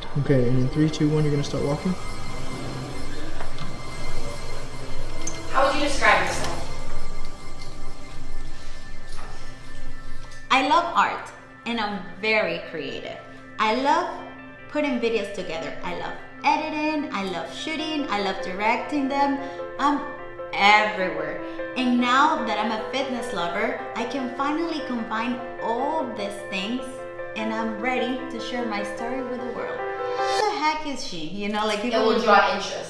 Okay, and in 3, 2, 1, you're gonna start walking. How would you describe yourself? I love art and I'm very creative. I love putting videos together. I love editing, I love shooting, I love directing them. I'm everywhere. And now that I'm a fitness lover, I can finally combine all these things and I'm ready to share my story with the world. Who the heck is she? You know, like people It will draw interest.